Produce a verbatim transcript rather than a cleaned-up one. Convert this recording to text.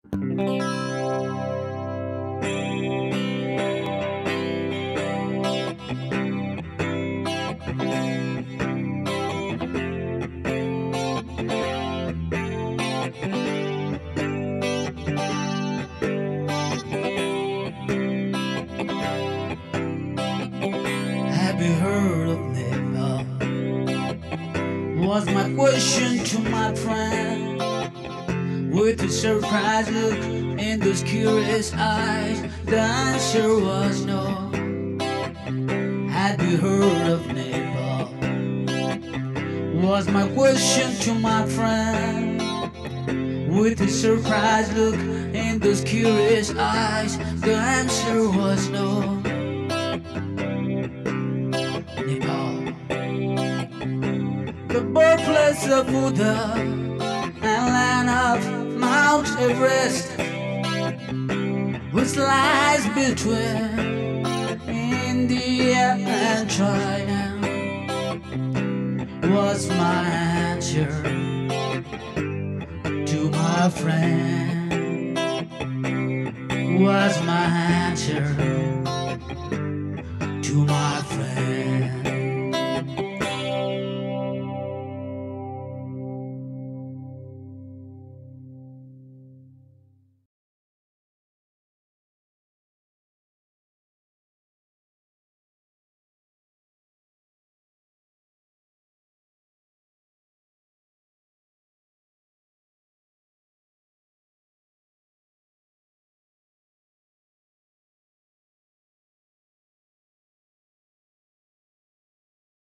Have you heard of Nepal? Was my question to my friend. With a surprised look in those curious eyes, the answer was no. Have you heard of Nepal? Was my question to my friend. With a surprised look in those curious eyes, the answer was no. Nepal, the birthplace of Buddha and land of Mount Everest, which lies between India and China, was my answer to my friend. Was my answer to my friend.